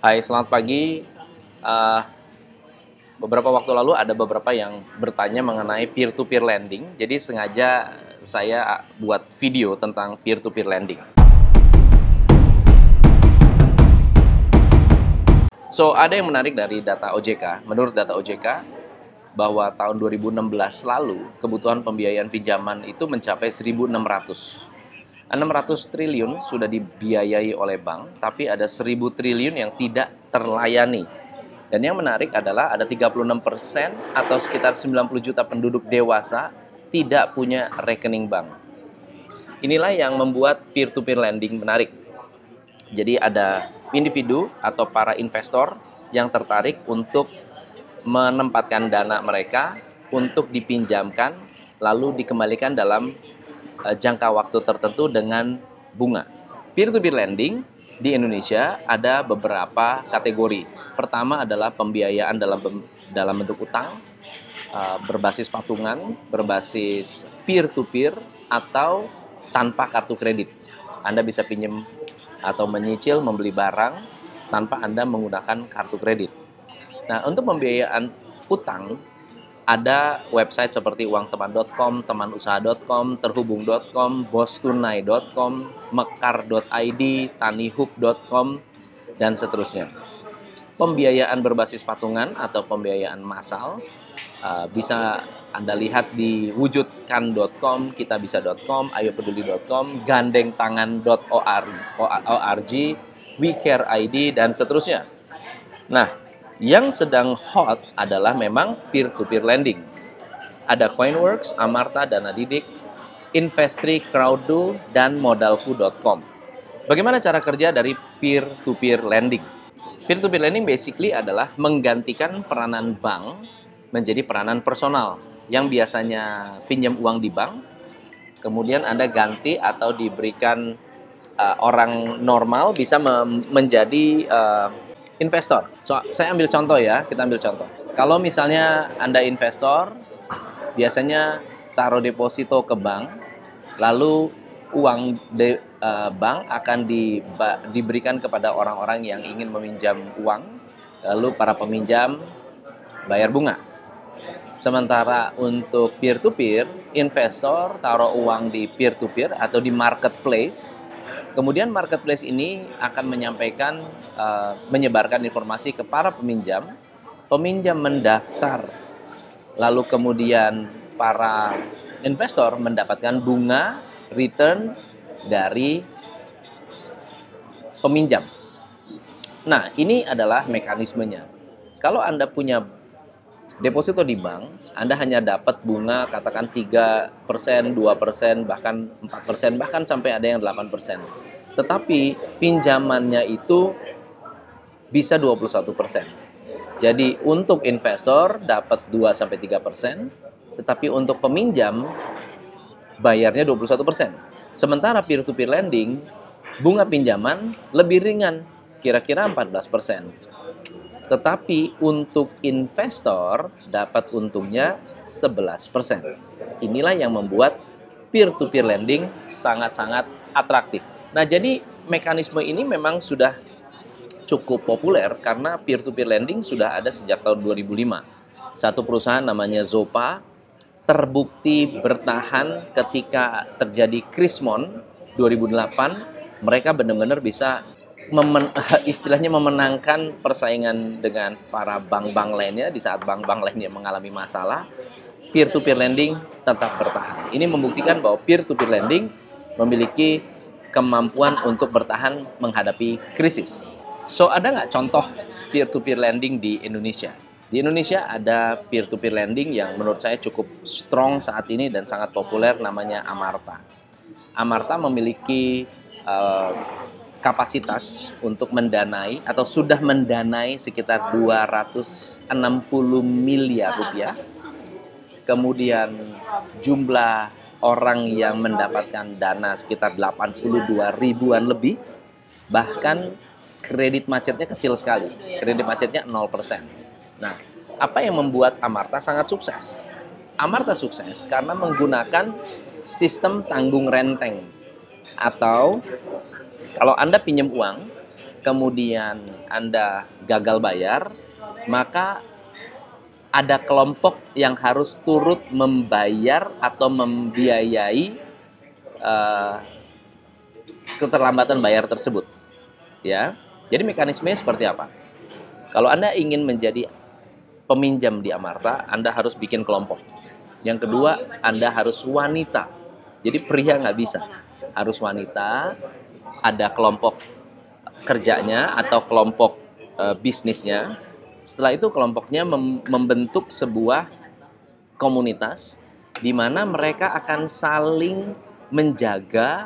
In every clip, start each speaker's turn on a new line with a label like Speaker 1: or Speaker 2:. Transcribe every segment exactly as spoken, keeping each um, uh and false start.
Speaker 1: Hai, selamat pagi. Uh, beberapa waktu lalu ada beberapa yang bertanya mengenai peer-to-peer lending. Jadi sengaja saya buat video tentang peer-to-peer lending. So, ada yang menarik dari data O J K. Menurut data O J K, bahwa tahun dua ribu enam belas lalu, kebutuhan pembiayaan pinjaman itu mencapai seribu enam ratus. enam ratus triliun sudah dibiayai oleh bank, tapi ada seribu triliun yang tidak terlayani. Dan yang menarik adalah ada tiga puluh enam persen atau sekitar sembilan puluh juta penduduk dewasa tidak punya rekening bank. Inilah yang membuat peer-to-peer lending menarik. Jadi ada individu atau para investor yang tertarik untuk menempatkan dana mereka untuk dipinjamkan lalu dikembalikan dalam jangka waktu tertentu dengan bunga. Peer-to-peer lending di Indonesia ada beberapa kategori. Pertama adalah pembiayaan dalam dalam bentuk utang, berbasis patungan, berbasis peer-to-peer, atau tanpa kartu kredit. Anda bisa pinjam atau menyicil membeli barang tanpa Anda menggunakan kartu kredit. Nah, untuk pembiayaan utang, ada website seperti uang teman dot com, teman usaha dot com, terhubung dot com, bostunai dot com, mekar dot i d, tanihub dot com, dan seterusnya. Pembiayaan berbasis patungan atau pembiayaan massal uh, bisa Anda lihat di wujudkan dot com, kitabisa dot com, ayopeduli dot com, gandengtangan dot org, wecare dot i d, dan seterusnya. Nah, yang sedang hot adalah memang peer-to-peer lending. Ada Coinworks, Amarta, Dana Didik, Investri, Crowddo, dan modalku dot com. Bagaimana cara kerja dari peer-to-peer lending? Peer-to-peer lending basically adalah menggantikan peranan bank menjadi peranan personal. Yang biasanya pinjam uang di bank, kemudian Anda ganti atau diberikan uh, orang normal bisa menjadi uh, investor. So, saya ambil contoh ya, kita ambil contoh. Kalau misalnya Anda investor, biasanya taruh deposito ke bank, lalu uang de, uh, bank akan di, ba, diberikan kepada orang-orang yang ingin meminjam uang, lalu para peminjam bayar bunga. Sementara untuk peer-to-peer, investor taruh uang di peer-to-peer atau di marketplace. Kemudian marketplace ini akan menyampaikan, uh, menyebarkan informasi ke para peminjam, peminjam mendaftar, lalu kemudian para investor mendapatkan bunga return dari peminjam. Nah, ini adalah mekanismenya. Kalau Anda punya deposito di bank, Anda hanya dapat bunga katakan tiga persen, dua persen, bahkan empat persen, bahkan sampai ada yang delapan persen. Tetapi pinjamannya itu bisa dua puluh satu persen. Jadi untuk investor dapat dua sampai tiga persen, tetapi untuk peminjam bayarnya dua puluh satu persen. Sementara peer-to-peer lending, bunga pinjaman lebih ringan, kira-kira empat belas persen. Tetapi untuk investor dapat untungnya sebelas persen. Inilah yang membuat peer-to-peer lending sangat-sangat atraktif. Nah, jadi mekanisme ini memang sudah cukup populer karena peer-to-peer lending sudah ada sejak tahun dua ribu lima. Satu perusahaan namanya Zopa terbukti bertahan ketika terjadi krismon dua ribu delapan. Mereka benar-benar bisa Memen, istilahnya memenangkan persaingan dengan para bank-bank lainnya. Di saat bank-bank lainnya mengalami masalah, peer-to-peer lending tetap bertahan. Ini membuktikan bahwa peer-to-peer lending memiliki kemampuan untuk bertahan menghadapi krisis. So, ada nggak contoh peer-to-peer lending di Indonesia? Di Indonesia ada peer-to-peer lending yang menurut saya cukup strong saat ini dan sangat populer, namanya Amarta. Amarta memiliki uh, kapasitas untuk mendanai atau sudah mendanai sekitar dua ratus enam puluh miliar rupiah. Kemudian jumlah orang yang mendapatkan dana sekitar delapan puluh dua ribuan lebih. Bahkan kredit macetnya kecil sekali. Kredit macetnya nol persen. Nah, apa yang membuat Amarta sangat sukses? Amarta sukses karena menggunakan sistem tanggung renteng. Atau kalau Anda pinjam uang, kemudian Anda gagal bayar, maka ada kelompok yang harus turut membayar atau membiayai uh, keterlambatan bayar tersebut. Ya, jadi mekanismenya seperti apa? Kalau Anda ingin menjadi peminjam di Amarta, Anda harus bikin kelompok. Yang kedua, Anda harus wanita. Jadi pria nggak bisa, harus wanita. Ada kelompok kerjanya atau kelompok uh, bisnisnya. Setelah itu kelompoknya mem membentuk sebuah komunitas di mana mereka akan saling menjaga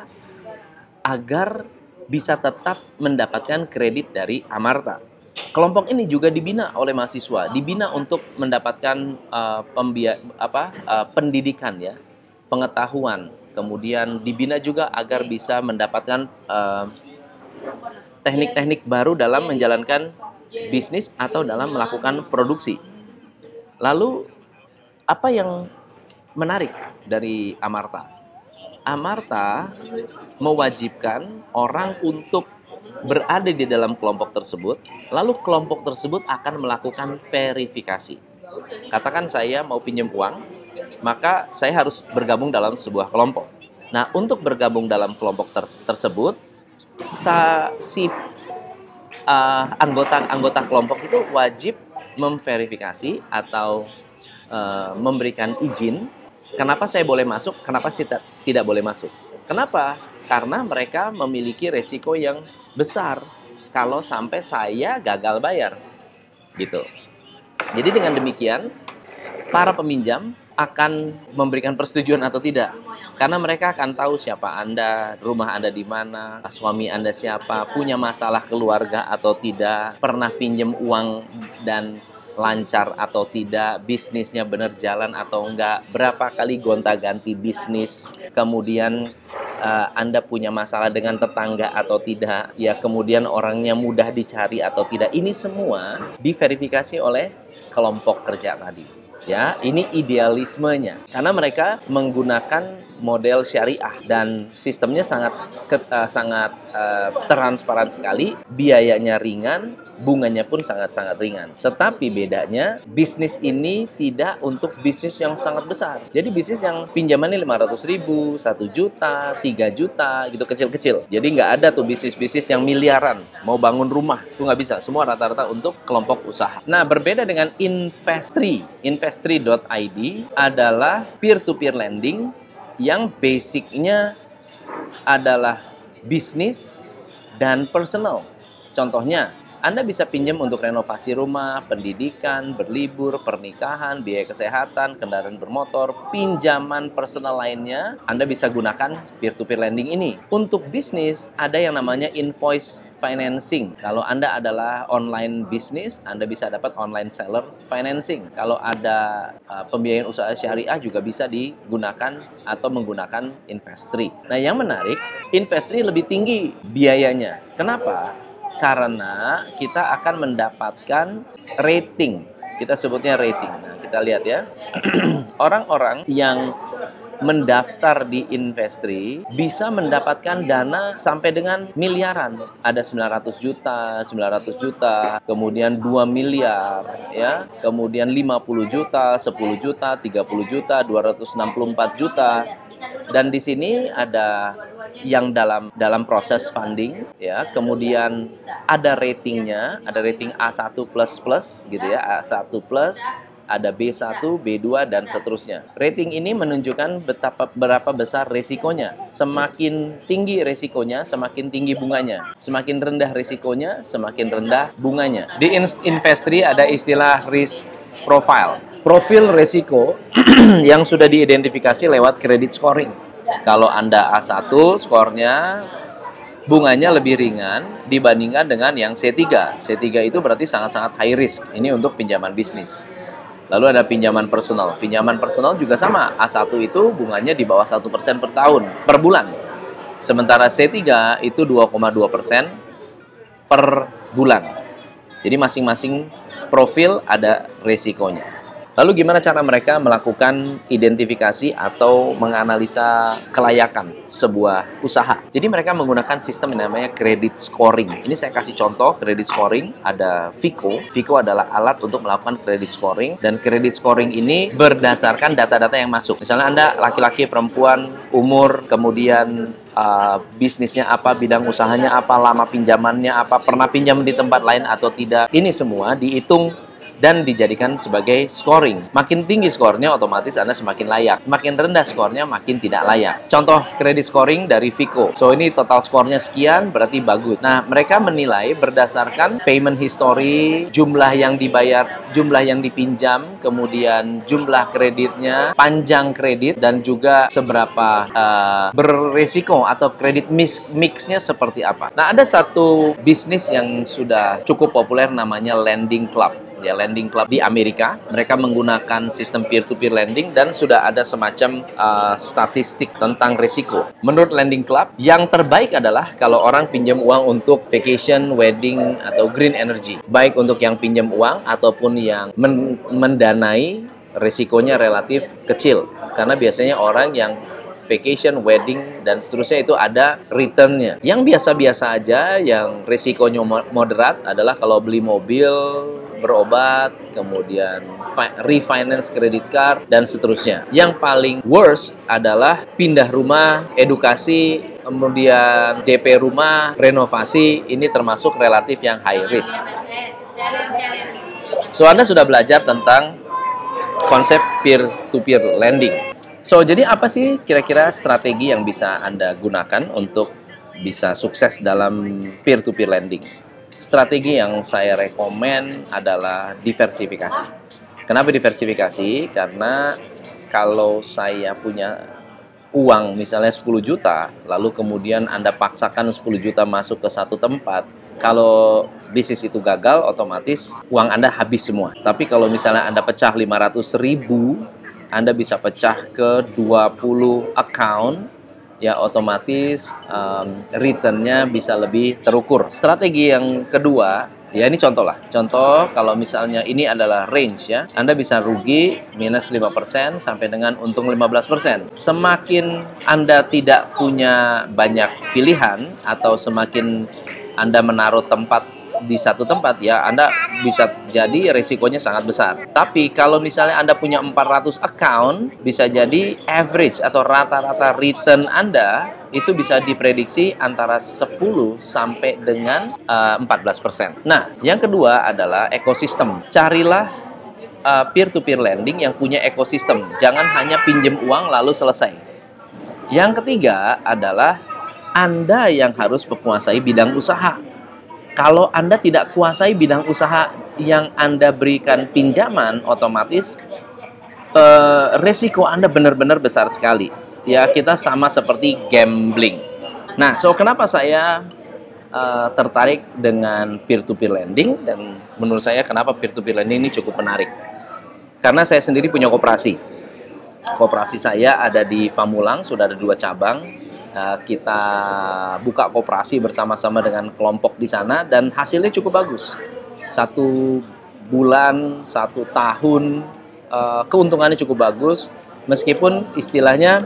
Speaker 1: agar bisa tetap mendapatkan kredit dari Amarta. Kelompok ini juga dibina oleh mahasiswa, dibina untuk mendapatkan uh, pembia apa uh, pendidikan ya, pengetahuan. Kemudian dibina juga agar bisa mendapatkan teknik-teknik uh, baru dalam menjalankan bisnis atau dalam melakukan produksi. Lalu apa yang menarik dari Amarta? Amarta mewajibkan orang untuk berada di dalam kelompok tersebut, lalu kelompok tersebut akan melakukan verifikasi. Katakan saya mau pinjam uang, maka saya harus bergabung dalam sebuah kelompok. Nah, untuk bergabung dalam kelompok ter tersebut, sa si anggota-anggota uh, kelompok itu wajib memverifikasi atau uh, memberikan izin. Kenapa saya boleh masuk? Kenapa saya tidak boleh masuk? Kenapa? Karena mereka memiliki resiko yang besar kalau sampai saya gagal bayar, gitu. Jadi dengan demikian, para peminjam akan memberikan persetujuan atau tidak, karena mereka akan tahu siapa Anda, rumah Anda di mana, suami Anda siapa, punya masalah keluarga atau tidak, pernah pinjam uang dan lancar atau tidak, bisnisnya benar jalan atau enggak, berapa kali gonta-ganti bisnis, kemudian uh, Anda punya masalah dengan tetangga atau tidak, ya kemudian orangnya mudah dicari atau tidak. Ini semua diverifikasi oleh kelompok kerja tadi. Ya, ini idealismenya karena mereka menggunakan model syariah dan sistemnya sangat uh, sangat uh, transparan sekali, biayanya ringan, bunganya pun sangat-sangat ringan. Tetapi bedanya, bisnis ini tidak untuk bisnis yang sangat besar. Jadi bisnis yang pinjamannya lima ratus ribu, satu juta, tiga juta, gitu kecil-kecil. Jadi nggak ada tuh bisnis-bisnis yang miliaran. Mau bangun rumah, itu nggak bisa. Semua rata-rata untuk kelompok usaha. Nah, berbeda dengan Investri. Investri dot I D adalah peer-to-peer lending yang basicnya adalah bisnis dan personal. Contohnya, Anda bisa pinjam untuk renovasi rumah, pendidikan, berlibur, pernikahan, biaya kesehatan, kendaraan bermotor, pinjaman personal lainnya, Anda bisa gunakan peer-to-peer lending ini. Untuk bisnis, ada yang namanya invoice financing. Kalau Anda adalah online bisnis, Anda bisa dapat online seller financing. Kalau ada uh, pembiayaan usaha syariah juga bisa digunakan atau menggunakan Investri. Nah, yang menarik, Investri lebih tinggi biayanya. Kenapa? Karena kita akan mendapatkan rating. Kita sebutnya rating. Nah, kita lihat ya. Orang-orang yang mendaftar di Investri bisa mendapatkan dana sampai dengan miliaran. Ada sembilan ratus juta, sembilan ratus juta, kemudian dua miliar, ya. Kemudian lima puluh juta, sepuluh juta, tiga puluh juta, dua ratus enam puluh empat juta. Dan di sini ada yang dalam dalam proses funding, ya. Kemudian ada ratingnya, ada rating A satu plus plus gitu ya, A satu plus, ada B satu, B dua dan seterusnya. Rating ini menunjukkan betapa berapa besar resikonya. Semakin tinggi resikonya, semakin tinggi bunganya. Semakin rendah resikonya, semakin rendah bunganya. Di Investri ada istilah risk profile. Profil resiko yang sudah diidentifikasi lewat credit scoring. Kalau Anda A satu, skornya bunganya lebih ringan dibandingkan dengan yang C tiga. C tiga itu berarti sangat-sangat high risk. Ini untuk pinjaman bisnis. Lalu ada pinjaman personal. Pinjaman personal juga sama. A satu itu bunganya di bawah satu persen per tahun, per bulan. Sementara C tiga itu dua koma dua persen per bulan. Jadi masing-masing profil ada resikonya. Lalu gimana cara mereka melakukan identifikasi atau menganalisa kelayakan sebuah usaha? Jadi mereka menggunakan sistem yang namanya credit scoring. Ini saya kasih contoh credit scoring, ada Vico. Vico adalah alat untuk melakukan credit scoring, dan credit scoring ini berdasarkan data-data yang masuk. Misalnya Anda laki-laki, perempuan, umur, kemudian Uh, bisnisnya apa, bidang usahanya apa, lama pinjamannya apa, pernah pinjam di tempat lain atau tidak. Ini semua dihitung dan dijadikan sebagai scoring. Makin tinggi skornya, otomatis Anda semakin layak. Makin rendah skornya, makin tidak layak. Contoh credit scoring dari Vico. So, ini total skornya sekian, berarti bagus. Nah, mereka menilai berdasarkan payment history, jumlah yang dibayar, jumlah yang dipinjam, kemudian jumlah kreditnya, panjang kredit, dan juga seberapa uh, beresiko atau kredit mix mixnya seperti apa. Nah, ada satu bisnis yang sudah cukup populer namanya Lending Club. Ya, Lending Club di Amerika. Mereka menggunakan sistem peer-to-peer lending dan sudah ada semacam uh, statistik tentang risiko. Menurut Lending Club, yang terbaik adalah kalau orang pinjam uang untuk vacation, wedding, atau green energy. Baik untuk yang pinjam uang ataupun yang men mendanai, risikonya relatif kecil. Karena biasanya orang yang vacation, wedding, dan seterusnya itu ada returnnya. Yang biasa-biasa aja, yang risikonya moderat adalah kalau beli mobil, berobat, kemudian refinance credit card, dan seterusnya. Yang paling worst adalah pindah rumah, edukasi, kemudian D P rumah, renovasi. Ini termasuk relatif yang high risk. So, Anda sudah belajar tentang konsep peer-to-peer lending. So, jadi apa sih kira-kira strategi yang bisa Anda gunakan untuk bisa sukses dalam peer-to-peer lending? Strategi yang saya rekomen adalah diversifikasi. Kenapa diversifikasi? Karena kalau saya punya uang misalnya sepuluh juta, lalu kemudian Anda paksakan sepuluh juta masuk ke satu tempat, kalau bisnis itu gagal, otomatis uang Anda habis semua. Tapi kalau misalnya Anda pecah lima ratus ribu, Anda bisa pecah ke dua puluh account, ya otomatis um, return-nya bisa lebih terukur. Strategi yang kedua, ya ini contoh lah. Contoh kalau misalnya ini adalah range ya, Anda bisa rugi minus lima persen sampai dengan untung lima belas persen. Semakin Anda tidak punya banyak pilihan atau semakin Anda menaruh tempat di satu tempat, ya Anda bisa jadi resikonya sangat besar. Tapi kalau misalnya Anda punya empat ratus account, bisa jadi average atau rata-rata return Anda itu bisa diprediksi antara sepuluh sampai dengan uh, empat belas persen. Nah, yang kedua adalah ekosistem. Carilah uh, peer-to-peer lending yang punya ekosistem. Jangan hanya pinjam uang lalu selesai. Yang ketiga adalah Anda yang harus menguasai bidang usaha. Kalau Anda tidak kuasai bidang usaha yang Anda berikan pinjaman, otomatis eh, resiko Anda benar-benar besar sekali. Ya, kita sama seperti gambling. Nah, so kenapa saya eh, tertarik dengan peer-to-peer lending, dan menurut saya kenapa peer-to-peer lending ini cukup menarik? Karena saya sendiri punya koperasi. Koperasi saya ada di Pamulang, sudah ada dua cabang. Kita buka koperasi bersama-sama dengan kelompok di sana dan hasilnya cukup bagus. Satu bulan, satu tahun, uh, keuntungannya cukup bagus. Meskipun istilahnya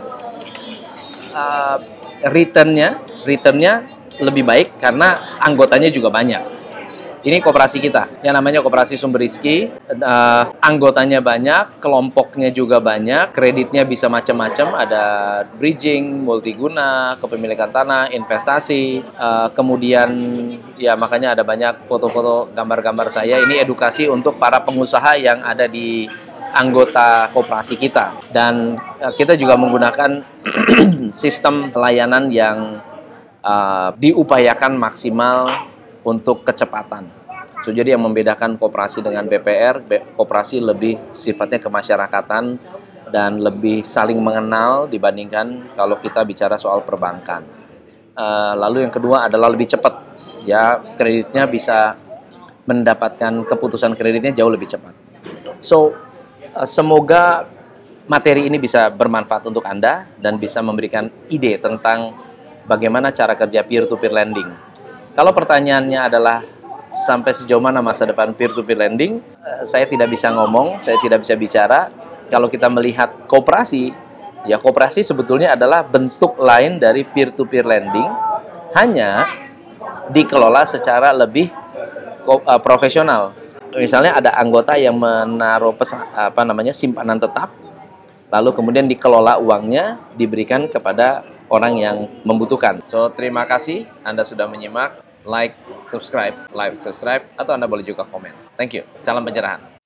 Speaker 1: uh, returnnya, returnnya lebih baik karena anggotanya juga banyak. Ini koperasi kita, yang namanya Koperasi Sumber Rizki. Uh, anggotanya banyak, kelompoknya juga banyak, kreditnya bisa macam-macam. Ada bridging, multiguna, kepemilikan tanah, investasi. Uh, kemudian, ya makanya ada banyak foto-foto, gambar-gambar saya. Ini edukasi untuk para pengusaha yang ada di anggota koperasi kita. Dan uh, kita juga menggunakan sistem pelayanan yang uh, diupayakan maksimal untuk kecepatan. So, jadi yang membedakan koperasi dengan B P R, koperasi lebih sifatnya kemasyarakatan dan lebih saling mengenal dibandingkan kalau kita bicara soal perbankan. Uh, lalu yang kedua adalah lebih cepat. Ya, kreditnya bisa mendapatkan keputusan kreditnya jauh lebih cepat. So, uh, semoga materi ini bisa bermanfaat untuk Anda dan bisa memberikan ide tentang bagaimana cara kerja peer-to-peer lending. Kalau pertanyaannya adalah sampai sejauh mana masa depan peer-to-peer lending, eh, saya tidak bisa ngomong, saya tidak bisa bicara. Kalau kita melihat koperasi, ya koperasi sebetulnya adalah bentuk lain dari peer-to-peer lending, hanya dikelola secara lebih uh, profesional. Misalnya ada anggota yang menaruh pesa, apa namanya simpanan tetap, lalu kemudian dikelola uangnya, diberikan kepada orang yang membutuhkan. So, terima kasih Anda sudah menyimak. Like, subscribe, like, subscribe, atau Anda boleh juga komen. Thank you. Salam pencerahan.